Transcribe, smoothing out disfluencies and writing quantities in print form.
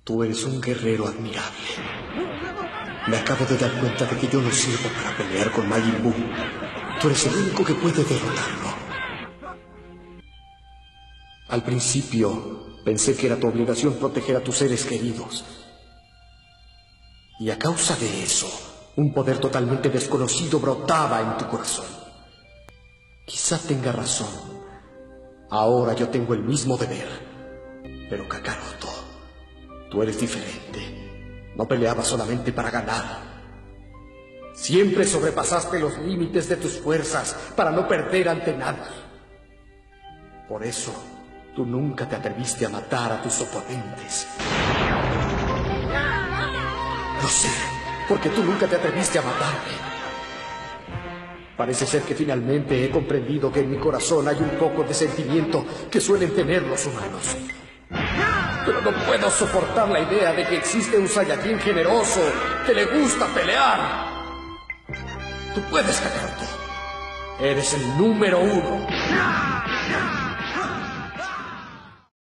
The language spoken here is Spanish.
Tú eres un guerrero admirable. Me acabo de dar cuenta de que yo no sirvo para pelear con Majin Buu. Tú eres el único que puede derrotarlo. Al principio, pensé que era tu obligación proteger a tus seres queridos. Y a causa de eso, un poder totalmente desconocido brotaba en tu corazón. Quizá tenga razón. Ahora yo tengo el mismo deber. Pero Kakaroto, tú eres diferente. No peleabas solamente para ganar. Siempre sobrepasaste los límites de tus fuerzas para no perder ante nadie. Por eso, tú nunca te atreviste a matar a tus oponentes. Lo sé, porque tú nunca te atreviste a matarme. Parece ser que finalmente he comprendido que en mi corazón hay un poco de sentimiento que suelen tener los humanos. Pero no puedo soportar la idea de que existe un Saiyajin generoso que le gusta pelear. Tú puedes, Kakaroto. Eres el número 1.